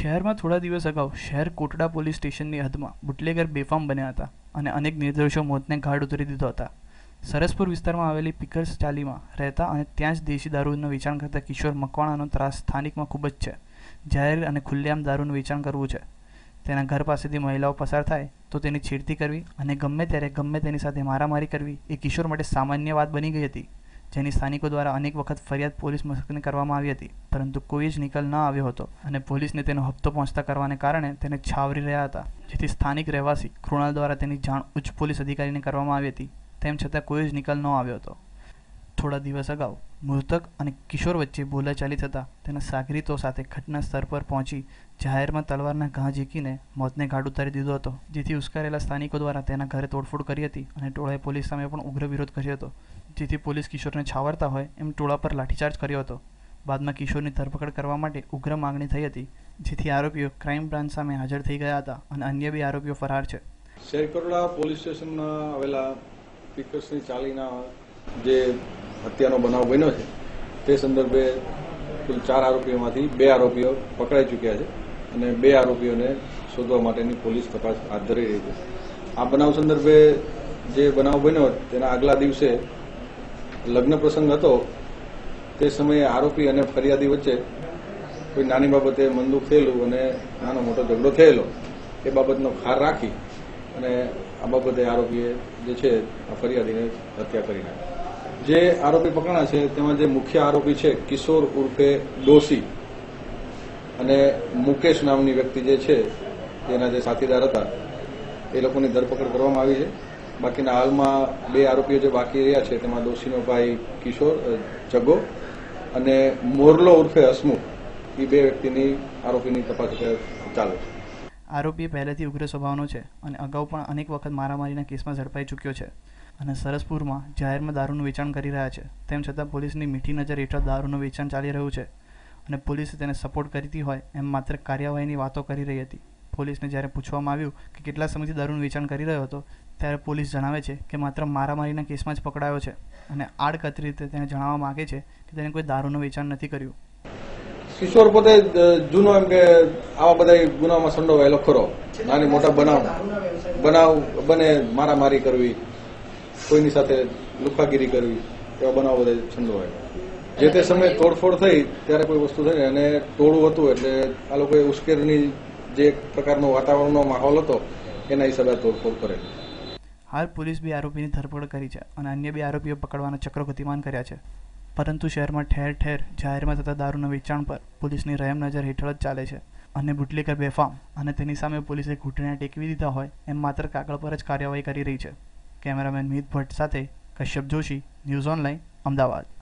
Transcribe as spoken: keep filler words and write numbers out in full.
શહેરમાં થોડા દિવસ અગાઉ શહેર કોટડા પોલીસ સ્ટેશનની હદમાં બુટલેગર બેફામ બન્યા હતા અને અનેક નિર્દોષો મોતને ઘાટ ઉતરી દીધો હતા. સરસપુર વિસ્તારમાં આવેલી પીકર્સ ચાલીમાં રહેતા અને ત્યાં જ દેશી દારૂનું વેચાણ કરતા કિશોર મકવાણાનો ત્રાસ સ્થાનિકમાં ખૂબ જ છે. જાહેર અને ખુલ્લેઆમ દારૂનું વેચાણ કરવું છે, તેના ઘર પાસેથી મહિલાઓ પસાર થાય તો તેની છેડતી કરવી અને ગમે ત્યારે ગમે તેની સાથે મારામારી કરવી એ કિશોર માટે સામાન્ય વાત બની ગઈ હતી, જેની સ્થાનિકો દ્વારા અનેક વખત ફરિયાદ પોલીસ મથકને કરવામાં આવી હતી, પરંતુ કોઈ જ નિકાલ ન આવ્યો હતો અને પોલીસને તેનો હપ્તો પહોંચતા કરવાને કારણે તેને છાવરી રહ્યા હતા, જેથી સ્થાનિક રહેવાસી કૃણાલ દ્વારા તેની જાણ ઉચ્ચ પોલીસ અધિકારીને કરવામાં આવી હતી. તેમ છતાં કોઈ જ નિકાલ ન આવ્યો હતો. થોડા દિવસ અગાઉ મૃતક અને કિશોર વચ્ચે બોલાચાલી થતાં તેના સાગરીતો સાથે ઘટના સ્થળ પર પહોંચી જાહેરમાં તલવારના ઘા ઝીકીને મોતને ઘાટ ઉતારી દીધો હતો, જેથી ઉશ્કેરેલા સ્થાનિકો દ્વારા તેના ઘરે તોડફોડ કરી હતી અને ટોળાએ પોલીસ સામે પણ ઉગ્ર વિરોધ કર્યો હતો, જેથી પોલીસ કિશોરને છાવરતા હોય એમ ટોળા પર લાઠીચાર્જ કર્યો હતો. બાદમાં કિશોરની ધરપકડ કરવા માટે ઉગ્ર માંગણી થઈ હતી, જેથી આરોપીઓ ક્રાઇમ બ્રાન્ચ સામે હાજર થઈ ગયા હતા અને અન્ય બે આરોપીઓ ફરાર છે. શહેર કોટડા પોલીસ સ્ટેશનમાં આવેલા પીકર્સની ચાલીના જે હત્યાનો બનાવ બન્યો છે તે સંદર્ભે કુલ ચાર આરોપીઓમાંથી બે આરોપીઓ પકડાઈ ચૂક્યા છે અને બે આરોપીઓને શોધવા માટેની પોલીસ તપાસ હાથ ધરી રહી છે. આ બનાવ સંદર્ભે જે બનાવ બન્યો તેના આગલા દિવસે લગ્ન પ્રસંગ હતો. તે સમયે આરોપી અને ફરિયાદી વચ્ચે કોઈ નાની બાબતે મનદુખ થયેલું અને નાનો મોટો ઝઘડો થયેલો એ બાબતનો ખાર રાખી અને આ બાબતે આરોપીએ જે છે આ ફરિયાદીને હત્યા કરી નાખી. જે આરોપી પકડાયા છે તેમાં જે મુખ્ય આરોપી છે કિશોર ઉર્ફે ડોશી અને મુકેશ નામની વ્યક્તિ જે છે તેના જે સાથીદાર હતા એ લોકોની ધરપકડ કરવામાં આવી છે. બાકીના હાલમાં બે આરોપીઓ જે બાકી રહ્યા છે તેમાં ડોશીનો ભાઈ કિશોર જગો અને મોરલો ઉર્ફે હસમુખ એ બે વ્યક્તિની આરોપીની તપાસ ચાલે છે. આરોપી પહેલેથી ઉગ્ર સ્વભાવનો છે અને અગાઉ પણ અનેક વખત મારામારીના કેસમાં ઝડપાઈ ચૂક્યો છે અને સરસપુરમાં જાહેરમાં દારૂનું વેચાણ કરી રહ્યા છે. તેમ છતાં પોલીસની મીઠી નજર હેઠળ દારૂનું વેચાણ ચાલી રહ્યું છે અને પોલીસે તેને સપોર્ટ કરતી હોય એમ માત્ર કાર્યવાહીની વાતો કરી રહી હતી. પોલીસને જ્યારે પૂછવામાં આવ્યું કે કેટલા સમયથી દારૂનું વેચાણ કરી રહ્યો હતો, ત્યારે પોલીસ જણાવે છે કે માત્ર મારામારીના કેસમાં જ પકડાયો છે અને આડકતરી રીતે તેને જણાવવા માગે છે કે તેને કોઈ દારૂનું વેચાણ નથી કર્યું. કિશોર પોતે જૂનો એમ કે આવા બધા ગુનામાં સંડોવાયેલો ખરો. નાની મોટા બનાવ બનાવ બને, મારામારી કરવી, કોઈની સાથે લુખાગીરી કરવી, એવા બનાવ બધા સંડોવાયેલા. જે તે સમયે તોડફોડ થઈ ત્યારે કોઈ વસ્તુ થઈ અને ટોળું હતું એટલે આ લોકોએ ઉશ્કેરની જે પ્રકારનો વાતાવરણનો માહોલ હતો એના હિસાબે તોડફોડ કરેલી. હાલ પોલીસ બે આરોપીની ધરપકડ કરી છે અને અન્ય બે આરોપીઓ પકડવાના ચક્રો ગતિમાન કર્યા છે, પરંતુ શહેરમાં ઠેર ઠેર જાહેરમાં થતા દારૂના વેચાણ પર પોલીસની રહેમ નજર હેઠળ જ ચાલે છે અને બુટલેગર બેફામ અને તેની સામે પોલીસે ઘૂંટણે ટેકવી દીધા હોય એમ માત્ર કાગળ પર જ કાર્યવાહી કરી રહી છે. કેમેરામેન મિત ભટ્ટ સાથે કશ્યપ જોશી, ન્યૂઝ ઓનલાઈન, અમદાવાદ.